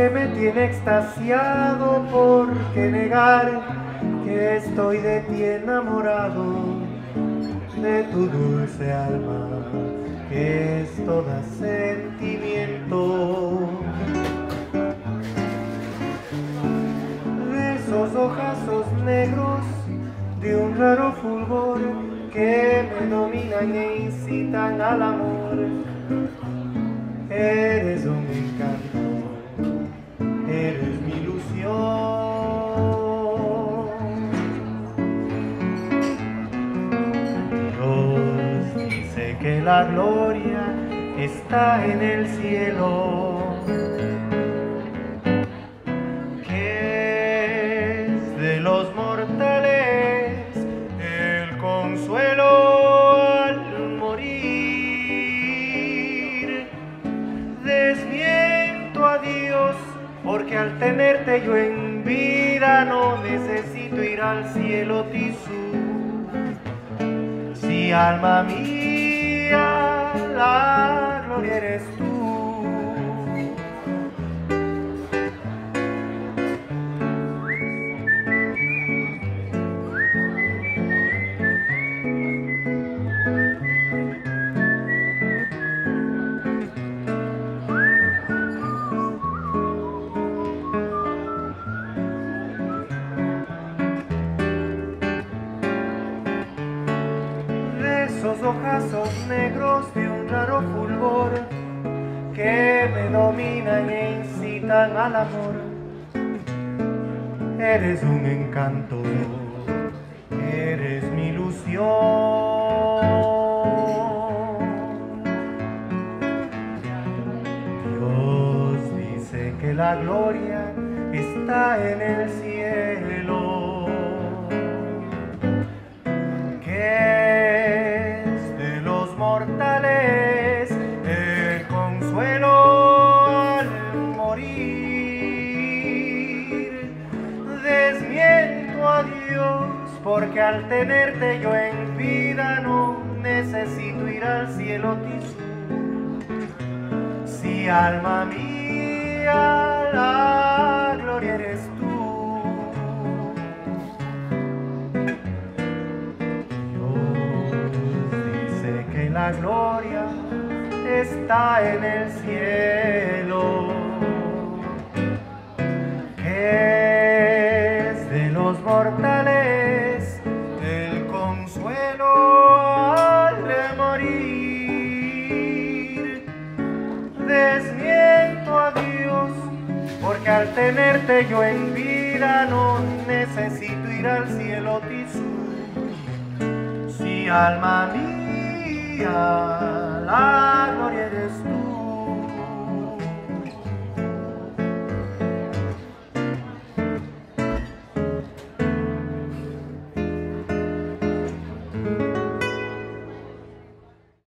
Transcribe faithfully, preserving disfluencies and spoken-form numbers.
que me tiene extasiado, ¿por qué negar que estoy de ti enamorado? De tu dulce alma, que es toda sentimiento. De esos ojazos negros, de un raro fulgor que me dominan e incitan al amor. Eres un encanto, eres mi ilusión. Dios dice que la gloria está en el cielo, que es de los mortales el consuelo al morir. Desmiento a Dios, porque al tenerte yo en vida no necesito ir al cielo tisú. Si alma mía, la gloria eres tú. Esos ojazos negros de un raro fulgor que me dominan e incitan al amor. Eres un encanto, eres mi ilusión. Dios dice que la gloria está en el cielo, mortales el consuelo al morir. Desmiento a Dios, porque al tenerte yo en vida no necesito ir al cielo tisú. Si alma mía, la gloria eres tú. La gloria está en el cielo, que es de los mortales el consuelo al morir. Desmiento a Dios, porque al tenerte yo en vida no necesito ir al cielo tisú. Si alma mía, la gloria eres tú.